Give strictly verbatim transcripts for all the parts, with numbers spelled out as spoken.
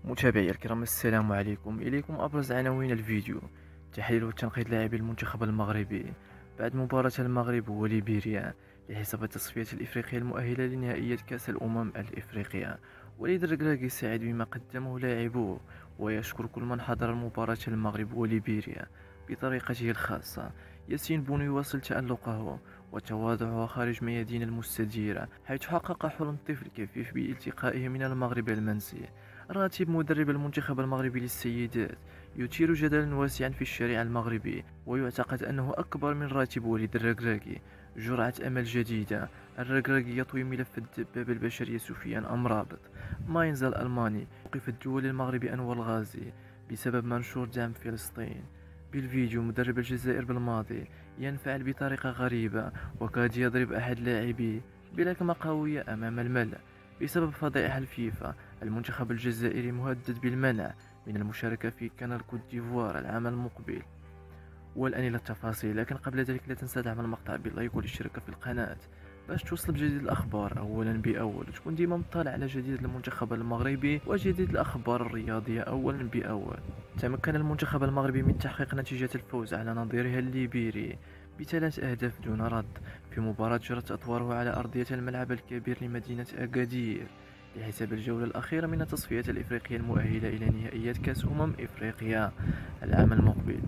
متابعي الكرام، السلام عليكم. إليكم أبرز عناوين الفيديو: تحليل وتنقيط لاعبي المنتخب المغربي بعد مباراة المغرب وليبيريا لحساب التصفية الإفريقية المؤهلة لنهائيات كأس الأمم الإفريقية. وليد الركراكي سعيد بما قدمه لاعبوه، ويشكر كل من حضر مباراة المغرب وليبيريا بطريقته الخاصة. ياسين بونو يواصل تألقه وتواضعه خارج ميادين المستديرة، حيث حقق حلم الطفل كفيف بالتقائه من المغرب المنسي. راتب مدرب المنتخب المغربي للسيدات يثير جدلا واسعا في الشارع المغربي، ويعتقد أنه أكبر من راتب وليد الركراكي. جرعة أمل جديدة: الركراكي يطوي ملف الدبابة البشرية سفيان أمرابط. ماينز الألماني يوقف الدول المغربي أنور الغازي بسبب منشور دعم فلسطين. بالفيديو: مدرب الجزائر بالماضي ينفعل بطريقة غريبة وكاد يضرب أحد لاعبيه بلكمة قوية أمام الملأ بسبب فضائح الفيفا. المنتخب الجزائري مهدد بالمنع من المشاركة في كان كوت ديفوار العام المقبل. والآن إلى التفاصيل، لكن قبل ذلك لا تنسى دعم المقطع باللايك والاشتراك في القناة باش توصل بجديد الأخبار أولا بأول، وتكون ديما مطلع على جديد المنتخب المغربي وجديد الأخبار الرياضية أولا بأول. تمكن المنتخب المغربي من تحقيق نتيجة الفوز على نظيره الليبيري بثلاث أهداف دون رد في مباراة جرت أطوارها على أرضية الملعب الكبير لمدينة أكادير لحساب الجولة الأخيرة من التصفية الإفريقية المؤهلة إلى نهائيات كأس أمم إفريقيا العام المقبل.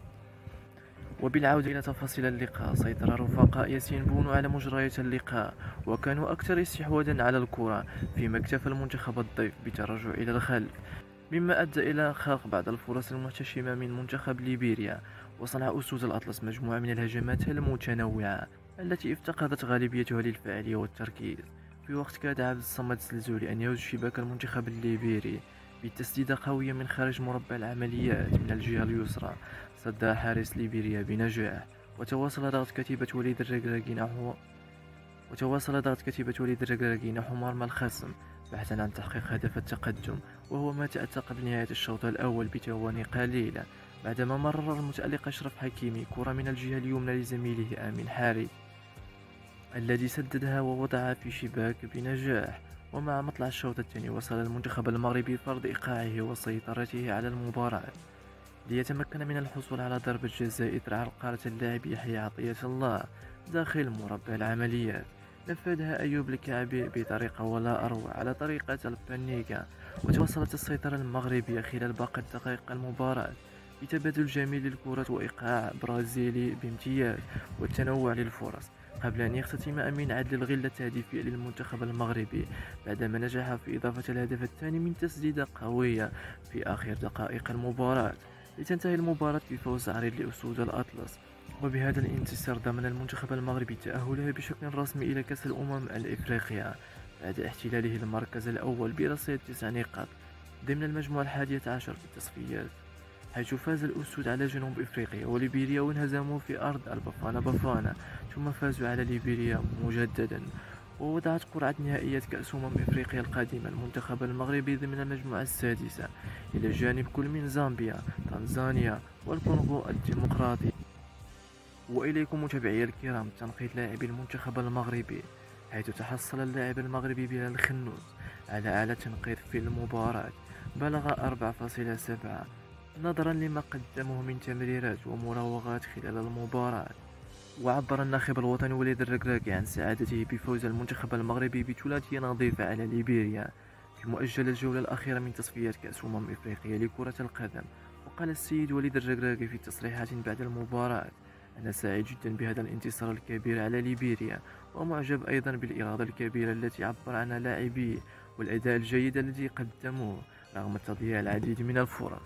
وبالعودة إلى تفاصيل اللقاء، سيطر رفقاء ياسين بونو على مجريات اللقاء وكانوا أكثر استحواذا على الكرة، فيما اكتفى المنتخب الضيف بالتراجع إلى الخلف، مما أدى إلى خلق بعض الفرص المحتشمة من منتخب ليبيريا. وصنع أسود الأطلس مجموعة من الهجمات المتنوعة التي افتقدت غالبيتها للفاعلية والتركيز، في وقت كاد عبد الصمد الزلزولي أن يهز شباك المنتخب الليبيري بتسديدة قوية من خارج مربع العمليات من الجهة اليسرى. صد حارس ليبيريا بنجاح، وتواصل ضغط كتيبة وليد الركراكي نحو وتواصل ضغط كتيبة وليد الركراكي نحو مرمى الخصم بحثا عن تحقيق هدف التقدم، وهو ما تأتى قبل نهاية الشوط الأول بثواني قليلة، بعدما مرر المتألق أشرف حكيمي كرة من الجهة اليمنى لزميله آمين حارث الذي سددها ووضعها في شباك بنجاح. ومع مطلع الشوط الثاني وصل المنتخب المغربي فرض إيقاعه وسيطرته على المباراة ليتمكن من الحصول على ضربة جزاء إثر عرقلة اللاعب يحيى عطية الله داخل مربع العمليات. نفذها أيوب الكعبي بطريقة ولا أروع على طريقة البانيكا، وتواصلت السيطرة المغربية خلال باقي دقائق المباراة بتبادل جميل للكرات وإيقاع برازيلي بامتياز والتنوع للفرص، قبل أن يختتم أمين عدل الغلة التهديفية للمنتخب المغربي بعدما نجح في إضافة الهدف الثاني من تسديدة قوية في آخر دقائق المباراة، لتنتهي المباراة بفوز عريض لأسود الأطلس. وبهذا الانتصار ضمن المنتخب المغربي تأهله بشكل رسمي إلى كأس الأمم الإفريقية بعد احتلاله المركز الأول برصيد تسع نقاط ضمن المجموعة الحادية عشر في التصفيات، حيث فاز الأسود على جنوب إفريقيا وليبيريا وانهزموا في أرض البافانا بافانا، ثم فازوا على ليبيريا مجددا. ووضعت قرعة نهائيات كأس أمم إفريقيا القادمة المنتخب المغربي ضمن المجموعة السادسة إلى جانب كل من زامبيا، تنزانيا والكونغو الديمقراطي. وإليكم متابعي الكرام تنقيط لاعبي المنتخب المغربي، حيث تحصل اللاعب المغربي بلال خنوس على أعلى تنقيط في المباراة بلغ أربعة فاصلة سبعة نظرا لما قدمه من تمريرات ومراوغات خلال المباراة. وعبر الناخب الوطني وليد الركراكي عن سعادته بفوز المنتخب المغربي بثلاثية نظيفة على ليبيريا في مؤجل الجولة الأخيرة من تصفيات كأس أمم إفريقيا لكرة القدم. وقال السيد وليد الركراكي في تصريحات بعد المباراة: أنا سعيد جدا بهذا الانتصار الكبير على ليبيريا، ومعجب أيضا بالإرادة الكبيرة التي عبر عنها لاعبيه والأداء الجيد الذي قدموه رغم تضييع العديد من الفرص.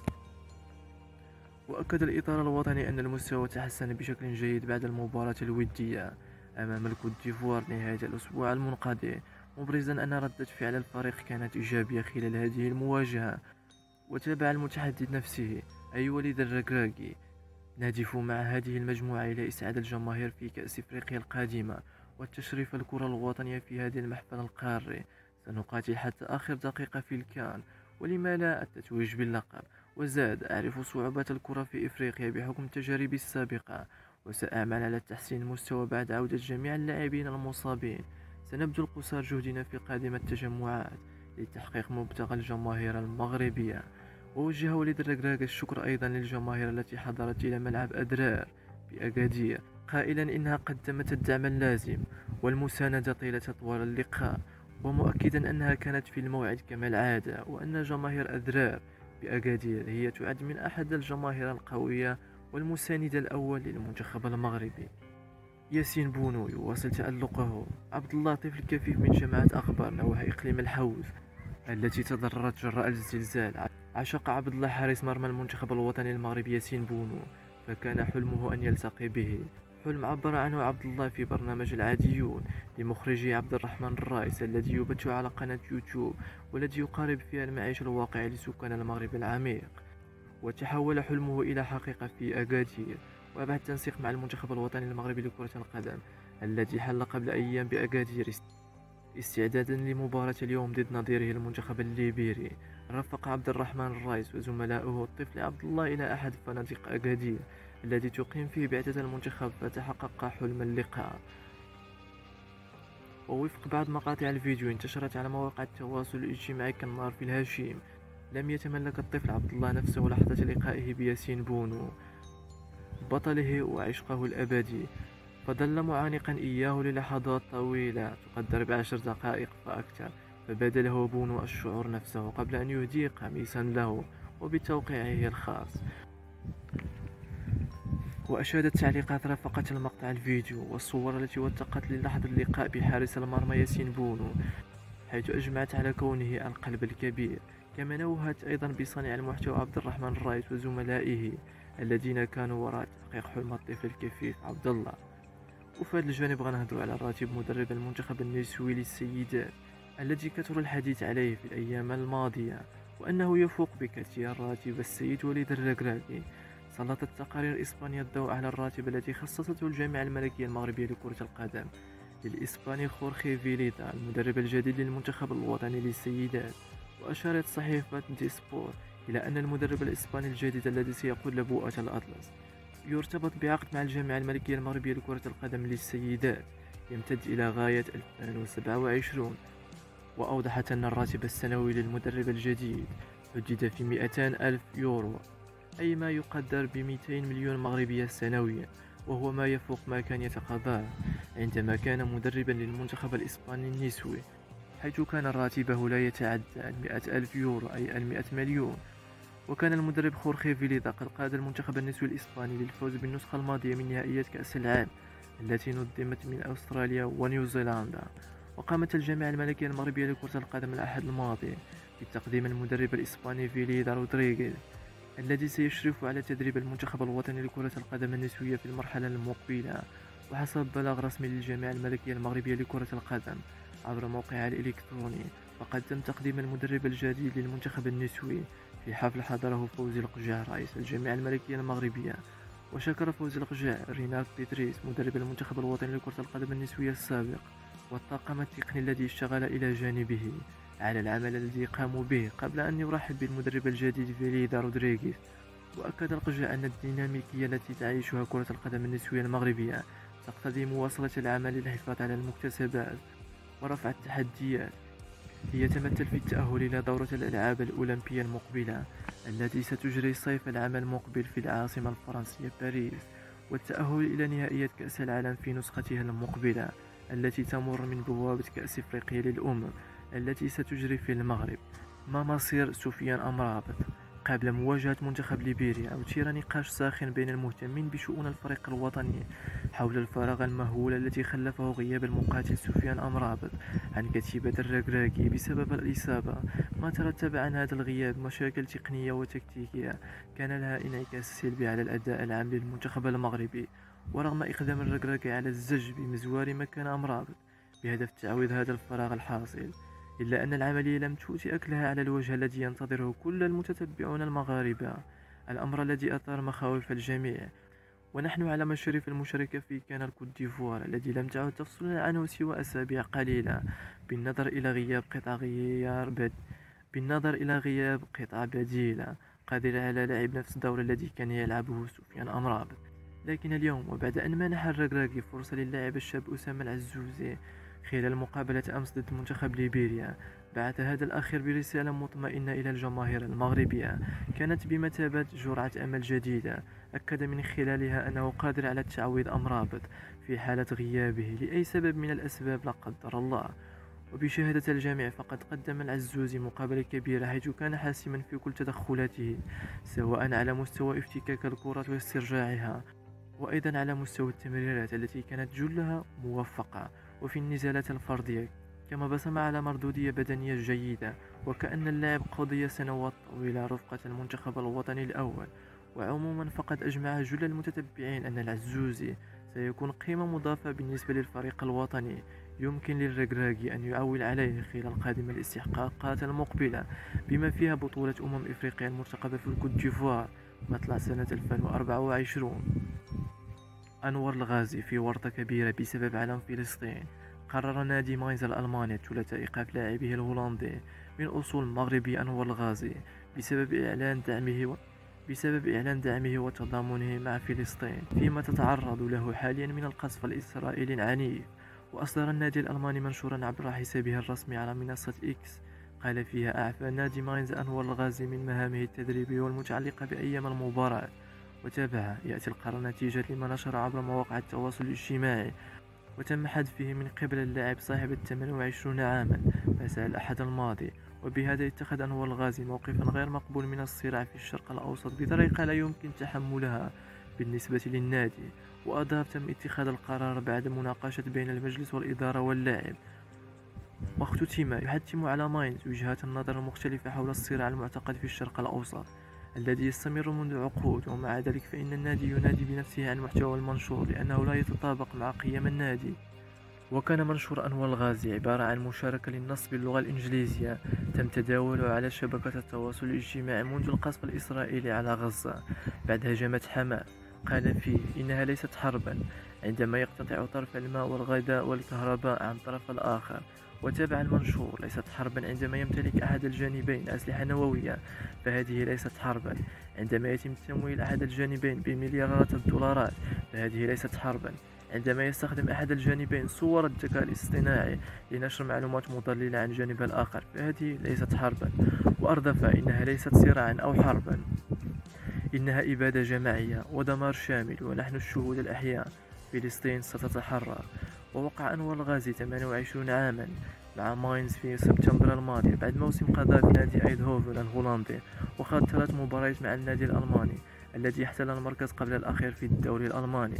وأكد الإطار الوطني أن المستوى تحسن بشكل جيد بعد المباراة الودية أمام الكوت ديفوار نهاية الأسبوع المنقضي، مبرزا أن ردة فعل الفريق كانت إيجابية خلال هذه المواجهة. وتابع المتحدث نفسه: أي وليد الركراكي، نهدف مع هذه المجموعة إلى إسعاد الجماهير في كأس إفريقيا القادمة والتشريف الكرة الوطنية في هذه المحفل القاري. سنقاتل حتى آخر دقيقة في الكان، ولما لا التتويج باللقب. وزاد: أعرف صعوبات الكرة في إفريقيا بحكم تجاربي السابقة، وسأعمل على تحسين المستوى بعد عودة جميع اللاعبين المصابين. سنبذل قصارى جهدنا في قادم التجمعات لتحقيق مبتغى الجماهير المغربية. ووجه وليد الركراكي الشكر أيضا للجماهير التي حضرت إلى ملعب أدرار بأكادير، قائلا إنها قدمت الدعم اللازم والمساندة طيلة طوال اللقاء، ومؤكدا أنها كانت في الموعد كما العادة، وأن جماهير أدرار بأكادير هي تعد من أحد الجماهير القوية والمساندة الأول للمنتخب المغربي. ياسين بونو يواصل تألقه. عبد اللطيف الكفيف من جماعة أخبار نوها إقليم الحوز التي تضررت جراء الزلزال. عشق عبد الله حارس مرمى المنتخب الوطني المغربي ياسين بونو، فكان حلمه أن يلتقي به، حلم عبر عنه عبد الله في برنامج العاديون لمخرجه عبد الرحمن الرايس الذي يبث على قناة يوتيوب، والذي يقارب فيها المعيش الواقعي لسكان المغرب العميق. وتحول حلمه إلى حقيقة في أكادير، وبعد التنسيق مع المنتخب الوطني المغربي لكرة القدم الذي حل قبل أيام بأكادير استعدادا لمباراة اليوم ضد نظيره المنتخب الليبيري. رافق عبد الرحمن الرايس وزملائه الطفل عبد الله إلى أحد فنادق أكادير الذي تقيم فيه بعثة المنتخب، فتحقق حلم اللقاء. ووفق بعض مقاطع الفيديو انتشرت على مواقع التواصل الاجتماعي كالنار في الهشيم، لم يتملك الطفل عبد الله نفسه لحظة لقائه بياسين بونو بطله وعشقه الأبدي، فظل معانقا إياه للحظات طويلة تقدر بعشر دقائق فأكثر، فبدا له بونو الشعور نفسه قبل أن يهدي قميصا له وبتوقيعه الخاص. وأشادت تعليقات رافقة المقطع الفيديو والصور التي وثقت للحظة اللقاء بحارس المرمى ياسين بونو، حيث أجمعت على كونه القلب الكبير. كما نوهت أيضا بصانع المحتوى عبد الرحمن الرايس وزملائه الذين كانوا وراء تحقيق حلم الطفل الكفيف عبد الله. وفي هذا الجانب غنهضروا على راتب مدرب المنتخب النسوي للسيدات الذي كثر الحديث عليه في الأيام الماضية، وأنه يفوق بكثير راتب السيد وليد الركراكي. سلطت تقارير إسبانيا الضوء على الراتب الذي خصصته الجامعة الملكية المغربية لكرة القدم للإسباني خورخي فيليتا المدرب الجديد للمنتخب الوطني للسيدات. وأشارت صحيفة دي سبور إلى أن المدرب الإسباني الجديد الذي سيقود لبوءة الأطلس يرتبط بعقد مع الجامعة الملكية المغربية لكرة القدم للسيدات يمتد إلى غاية ألفين وسبعة وعشرين. وأوضحت أن الراتب السنوي للمدرب الجديد حدد في مئتين ألف يورو، أي ما يقدر ب مئتين مليون مغربية سنويا، وهو ما يفوق ما كان يتقاضاه عندما كان مدربا للمنتخب الإسباني النسوي، حيث كان راتبه لا يتعدى مئة ألف يورو أي المئة مليون. وكان المدرب خورخي فيليدا قد قاد المنتخب النسوي الإسباني للفوز بالنسخة الماضية من نهائيات كأس العالم التي نظمت من أستراليا ونيوزيلندا. وقامت الجامعة الملكية المغربية لكرة القدم الأحد الماضي بتقديم المدرب الإسباني فيليدا رودريغيز الذي سيشرف على تدريب المنتخب الوطني لكرة القدم النسوية في المرحلة المقبلة. وحسب بلاغ رسمي للجامعة الملكية المغربية لكرة القدم عبر موقعها الإلكتروني، فقد تم تقديم المدرب الجديد للمنتخب النسوي في حفل حضره فوزي القجاع رئيس الجامعة الملكية المغربية. وشكر فوزي القجاع رينات بيتريس مدرب المنتخب الوطني لكرة القدم النسوية السابق والطاقم التقني الذي اشتغل إلى جانبه على العمل الذي قاموا به، قبل أن يرحب بالمدرب الجديد فيليدا رودريغيز. وأكد القجاع أن الديناميكية التي تعيشها كرة القدم النسوية المغربية تقتضي مواصلة العمل للحفاظ على المكتسبات ورفع التحديات، ليتمثل في التأهل إلى دورة الألعاب الأولمبية المقبلة التي ستجري الصيف العام المقبل في العاصمة الفرنسية باريس، والتأهل إلى نهائيات كأس العالم في نسختها المقبلة التي تمر من بوابة كأس إفريقيا للأمم التي ستجري في المغرب. ما مصير سفيان أمرابط قبل مواجهة منتخب ليبيريا؟ أثير نقاش ساخن بين المهتمين بشؤون الفريق الوطني حول الفراغ المهول الذي خلفه غياب المقاتل سفيان أمرابط عن كتيبة الركراكي بسبب الإصابة. ما ترتب عن هذا الغياب مشاكل تقنية وتكتيكية كان لها انعكاس سلبي على الأداء العام للمنتخب المغربي. ورغم إقدام الركراكي على الزج بمزوار مكان أمرابط بهدف تعويض هذا الفراغ الحاصل، إلا أن العملية لم تؤتي أكلها على الوجه الذي ينتظره كل المتتبعون المغاربة، الأمر الذي أثار مخاوف الجميع. ونحن على مشارف المشاركة في كان الكوت ديفوار الذي لم تعد تفصلنا عنه سوى أسابيع قليلة بالنظر إلى غياب قطع غيار بد بالنظر إلى غياب قطع بديلة قادرة على لعب نفس الدور الذي كان يلعبه سفيان أمرابط. لكن اليوم، وبعد أن منح الركراكي فرصة للاعب الشاب أسامة العزوزي خلال مقابلة أمس ضد منتخب ليبيريا، بعث هذا الأخير برسالة مطمئنة إلى الجماهير المغربية كانت بمثابة جرعة أمل جديدة، أكد من خلالها أنه قادر على تعويض أمرابط في حالة غيابه لأي سبب من الأسباب لا قدر الله. وبشهادة الجميع فقد قدم العزوزي مقابلة كبيرة، حيث كان حاسما في كل تدخلاته، سواء على مستوى افتكاك الكرة واسترجاعها، وأيضا على مستوى التمريرات التي كانت جلها موفقة، وفي النزالات الفردية كما بصم على مردودية بدنية جيدة، وكأن اللاعب قضي سنوات طويلة رفقة المنتخب الوطني الأول. وعموما فقد أجمع جل المتتبعين أن العزوزي سيكون قيمة مضافة بالنسبة للفريق الوطني، يمكن للركراكي أن يعول عليه خلال قادم الاستحقاقات المقبلة، بما فيها بطولة أمم إفريقيا المرتقبة في الكوت ديفوار مطلع سنة ألفين وأربعة وعشرين. أنور الغازي في ورطة كبيرة بسبب علم فلسطين. قرر نادي ماينز الألماني الثلاثاء إيقاف لاعبه الهولندي من أصول مغربي أنور الغازي بسبب إعلان دعمه و... بسبب إعلان دعمه وتضامنه مع فلسطين فيما تتعرض له حاليا من القصف الإسرائيلي العنيف. وأصدر النادي الألماني منشورا عبر حسابه الرسمي على منصة إكس قال فيها: أعفى نادي ماينز أنور الغازي من مهامه التدريبية والمتعلقة بأيام المباراة. وتابع يأتي القرار نتيجة لما نشر عبر مواقع التواصل الاجتماعي، وتم حذفه من قبل اللاعب صاحب الثمانية وعشرين عاما مساء الأحد الماضي. وبهذا اتخذ أنور الغازي موقفا غير مقبول من الصراع في الشرق الأوسط بطريقة لا يمكن تحملها بالنسبة للنادي. وأضاف: تم اتخاذ القرار بعد مناقشة بين المجلس والإدارة واللاعب، واختتم يحتم على ماينز وجهات النظر المختلفة حول الصراع المعتقد في الشرق الأوسط الذي يستمر منذ عقود. ومع ذلك فإن النادي ينادي بنفسه عن محتوى المنشور لأنه لا يتطابق مع قيم النادي. وكان منشور أنور الغازي عبارة عن مشاركة للنص باللغة الإنجليزية تم تداوله على شبكة التواصل الاجتماعي منذ القصف الإسرائيلي على غزة بعد هجمات حماس. قال فيه: إنها ليست حربا عندما يقتطع طرف الماء والغذاء والكهرباء عن الطرف الآخر. وتابع المنشور: ليست حربا عندما يمتلك أحد الجانبين أسلحة نووية، فهذه ليست حربا عندما يتم تمويل أحد الجانبين بمليارات الدولارات، فهذه ليست حربا عندما يستخدم أحد الجانبين صور الذكاء الاصطناعي لنشر معلومات مضللة عن الجانب الآخر، فهذه ليست حربا. وأردف: إنها ليست صراعا أو حربا، إنها إبادة جماعية ودمار شامل، ونحن الشهود الأحياء. فلسطين ستتحرر. ووقع أنور الغازي ثمانية وعشرين عاما مع ماينز في سبتمبر الماضي بعد موسم قضاء في نادي ايدهوفن الهولندي، وخاض ثلاث مباريات مع النادي الألماني الذي احتل المركز قبل الأخير في الدوري الألماني.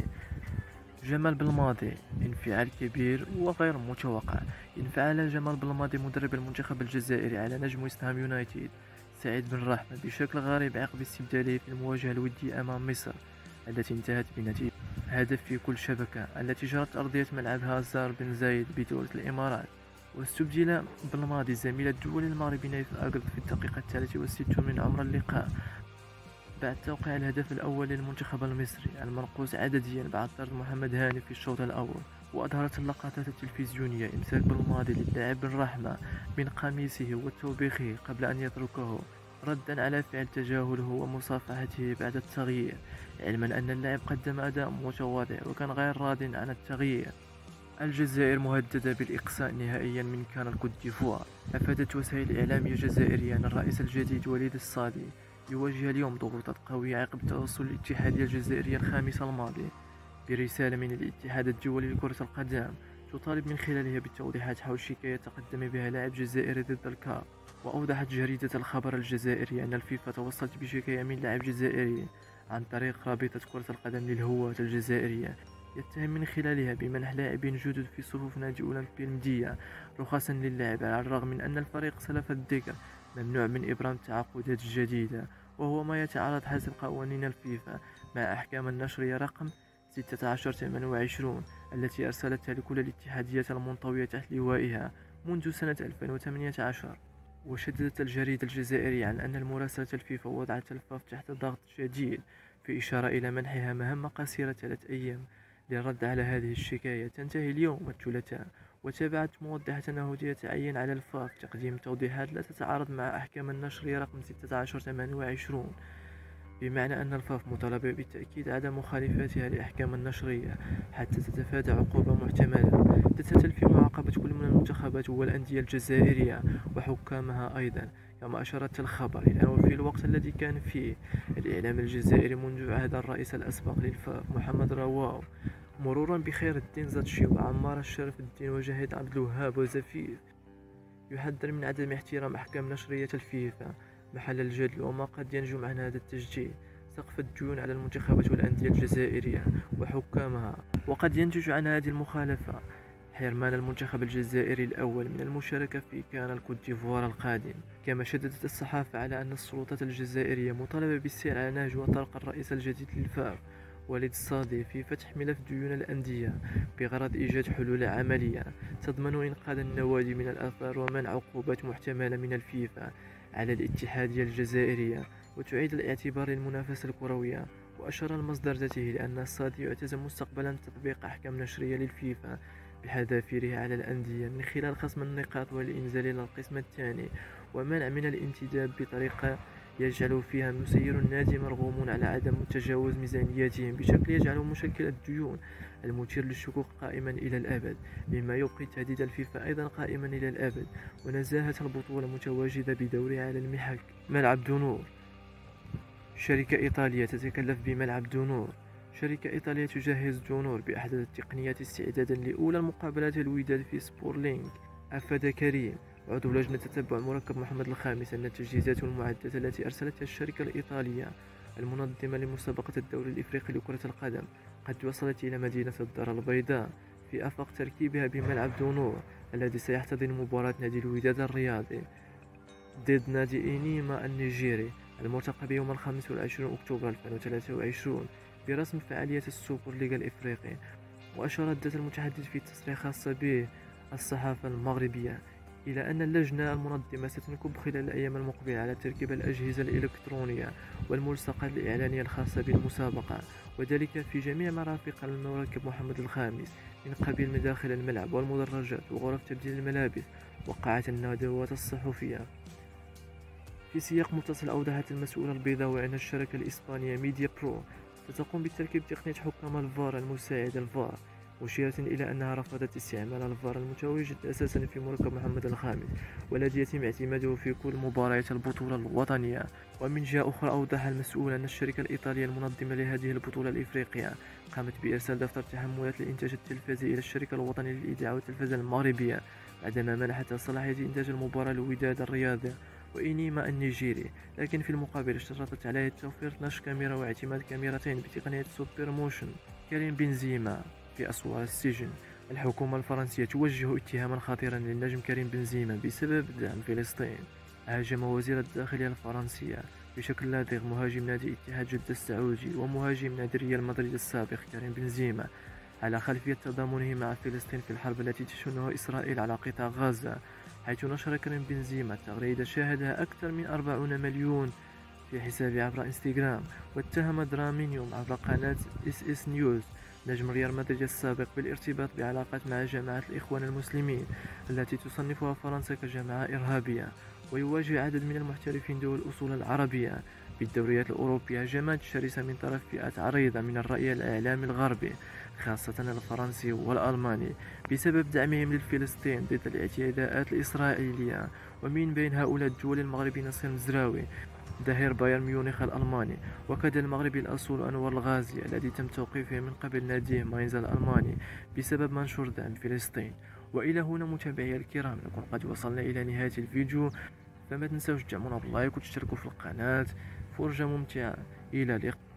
جمال بالماضي: انفعال كبير وغير متوقع. انفعل جمال بالماضي مدرب المنتخب الجزائري على نجم ويست هام يونايتد سعيد بن رحمة بشكل غريب عقب استبداله في المواجهة الودية أمام مصر التي انتهت بنتيجة هدف في كل شبكة، التي جرت أرضية ملعب هازار بن زايد بدولة الإمارات. واستبدل بالماضي زميل الدولي المغربي نايف الأرقد في الدقيقة الثالثة والستون من عمر اللقاء بعد توقيع الهدف الأول للمنتخب المصري المنقوص عدديا بعد طرد محمد هاني في الشوط الأول. وأظهرت اللقطات التلفزيونية إمساك بالماضي للاعب بن رحمة من قميصه وتوبيخه قبل أن يتركه، ردا على فعل تجاهله ومصافحته بعد التغيير، علما أن اللاعب قدم أداء متواضع وكان غير راض عن التغيير. الجزائر مهددة بالإقصاء نهائيا من كان الكوت ديفوار. أفادت وسائل إعلامية جزائرية أن الرئيس الجديد وليد الصادي يواجه اليوم ضغوطات قوية عقب توصل الاتحادية الجزائرية الخامس الماضي برسالة من الاتحاد الدولي لكرة القدم تطالب من خلالها بالتوضيحات حول شكاية تقدم بها لاعب جزائري ضد الكاف. وأوضحت جريدة الخبر الجزائرية أن الفيفا توصلت بشكاية من لاعب جزائري عن طريق رابطة كرة القدم للهواة الجزائرية يتهم من خلالها بمنح لاعبين جدد في صفوف نادي أولمبي المدية رخصا للعب، على الرغم من أن الفريق سلف الذكر ممنوع من إبرام التعاقدات الجديدة، وهو ما يتعارض حسب قوانين الفيفا مع أحكام النشرية رقم ستة عشر ثمانية وعشرين التي أرسلتها لكل الاتحاديات المنطوية تحت لوائها منذ سنة ألفين وثمانية عشر. وشددت الجريدة الجزائرية عن أن المراسلة الفيفا وضعت الفاف تحت ضغط شديد في إشارة إلى منحها مهمة قصيرة ثلاث أيام للرد على هذه الشكاية تنتهي اليوم الثلاثاء. وتابعت موضحة أنه يتعين على الفاف تقديم توضيحات لا تتعارض مع أحكام النشرية رقم ستة عشر ثمانية وعشرين بمعنى أن الفاف مطالبة بالتأكيد عدم مخالفتها لأحكام النشرية حتى تتفادى عقوبة محتملة تتمثل في معاقبة كل من المنتخبات والأندية الجزائرية وحكامها أيضا. كما أشارت الخبر إلى أنه في الوقت الذي كان فيه الإعلام الجزائري منذ عهد الرئيس الأسبق للفاف محمد رواو مرورا بخير الدين زاتشي وعمار الشرف الدين وجاهد عبد الوهاب وزفيف يحذر من عدم احترام أحكام نشرية الفيفا محل الجدل وما قد ينجم عن هذا التشجيع سقف الديون على المنتخبات والأندية الجزائرية وحكامها. وقد ينتج عن هذه المخالفة حرمان المنتخب الجزائري الأول من المشاركة في كان الكوت ديفوار القادم. كما شددت الصحافة على أن السلطات الجزائرية مطالبة بالسير على نهج وطرق الرئيس الجديد للفاف وليد الصادي في فتح ملف ديون الأندية بغرض إيجاد حلول عملية تضمن إنقاذ النوادي من الآثار ومنع عقوبات محتملة من الفيفا على الاتحادية الجزائرية وتعيد الاعتبار للمنافسة الكروية. وأشار المصدر ذاته لأن الصادي يعتزم مستقبلا تطبيق أحكام نشرية للفيفا بحذافيرها على الأندية من خلال خصم النقاط والإنزال إلى القسم الثاني ومنع من الانتداب بطريقة يجعل فيها مسير النادي مرغوم على عدم تجاوز ميزانياتهم بشكل يجعل مشكل الديون المثير للشكوك قائما إلى الأبد، مما يبقي تهديد الفيفا أيضا قائما إلى الأبد ونزاهة البطولة متواجدة بدورها على المحك. ملعب دونور. شركة إيطالية تتكلف بملعب دونور. شركة إيطالية تجهز دونور بأحدث التقنيات استعدادا لأولى المقابلات الوداد في سبورلينك. أفاد كريم عضو لجنة تتبع مركب محمد الخامس أن التجهيزات والمعدات التي أرسلتها الشركة الإيطالية المنظمة لمسابقة الدوري الإفريقي لكرة القدم قد وصلت إلى مدينة الدار البيضاء في آفاق تركيبها بملعب دونور الذي سيحتضن مباراة نادي الوداد الرياضي ضد نادي إنيما النيجيري المرتقب يوم الخامس والعشرين أكتوبر ألفين وثلاثة وعشرين برسم فعالية السوبر ليغا الإفريقي. وأشارت ذات المتحدث في تصريح خاص به الصحافة المغربية إلى أن اللجنة المنظمة ستنكب خلال الأيام المقبلة على تركيب الأجهزة الإلكترونية والملصقات الإعلانية الخاصة بالمسابقة وذلك في جميع مرافق المركب محمد الخامس من قبيل مداخل الملعب والمدرجات وغرف تبديل الملابس وقاعة الندوات الصحفية. في سياق متصل أوضحت المسؤولة البيضاوية أن الشركة الإسبانية ميديا برو ستقوم بتركيب تقنية حكام الفار المساعد الفار، مشيرة إلى أنها رفضت استعمال الفار المتواجد أساسا في مركب محمد الخامس والذي يتم اعتماده في كل مباريات البطولة الوطنية. ومن جهة أخرى أوضح المسؤول أن الشركة الإيطالية المنظمة لهذه البطولة الإفريقية قامت بإرسال دفتر تحملات للإنتاج التلفزي إلى الشركة الوطنية للإذاعة والتلفزة المغربية بعدما منحتها صلاحية إنتاج المباراة الوداد الرياضي وإنيما النيجيري، لكن في المقابل اشترطت عليه توفير اثنتا عشرة كاميرا واعتماد كاميرتين بتقنية سوبر موشن. كريم بنزيما في أسوار السجن. الحكومة الفرنسية توجه اتهاما خطيرا للنجم كريم بنزيما بسبب دعم فلسطين. هاجم وزير الداخلية الفرنسية بشكل لاذع مهاجم نادي اتحاد جدة السعودي ومهاجم نادي ريال مدريد السابق كريم بنزيما على خلفية تضامنه مع فلسطين في الحرب التي تشنها إسرائيل على قطاع غزة، حيث نشر كريم بنزيما تغريدة شاهدها أكثر من أربعين مليون في حسابه عبر انستغرام. واتهم درامينيوم عبر قناة اس اس نيوز نجم ريال مدريد السابق بالارتباط بعلاقات مع جماعة الإخوان المسلمين التي تصنفها فرنسا كجماعة إرهابية. ويواجه عدد من المحترفين ذوي الأصول العربية بالدوريات الأوروبية هجمات شرسة من طرف فئات عريضة من الرأي الإعلامي الغربي خاصة الفرنسي والألماني بسبب دعمهم للفلسطين ضد الاعتداءات الإسرائيلية. ومن بين هؤلاء الدول المغربي نصير مزراوي ظهير بايرن ميونخ الألماني، وكذا المغربي الأصول أنور الغازي الذي تم توقيفه من قبل ناديه ماينز الألماني بسبب منشور دعم فلسطين. وإلى هنا متابعي الكرام نكون قد وصلنا إلى نهاية الفيديو، فما تنسوش تدعمونا باللايك وتشتركوا في القناة. فرجة ممتعة، إلى اللقاء.